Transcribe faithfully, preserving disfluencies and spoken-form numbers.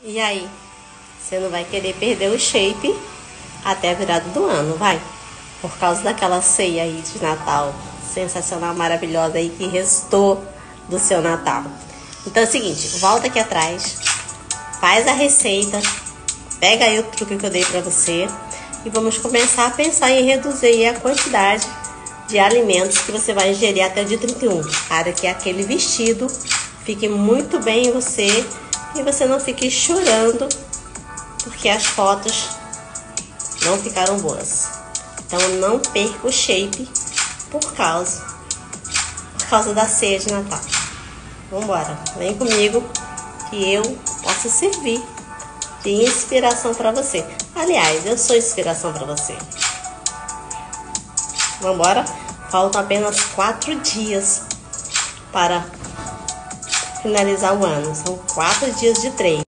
E aí, você não vai querer perder o shape até a virada do ano, vai? Por causa daquela ceia aí de Natal sensacional, maravilhosa aí que restou do seu Natal. Então é o seguinte, volta aqui atrás, faz a receita, pega aí o truque que eu dei pra você e vamos começar a pensar em reduzir a quantidade de alimentos que você vai ingerir até o dia trinta e um, para que aquele vestido fique muito bem em você e você não fique chorando porque as fotos não ficaram boas. Então não perca o shape por causa, por causa da ceia de Natal. Vambora, vem comigo que eu posso servir de inspiração para você. Aliás, eu sou inspiração para você. Vambora? Faltam apenas quatro dias para finalizar o ano. São quatro dias de treino.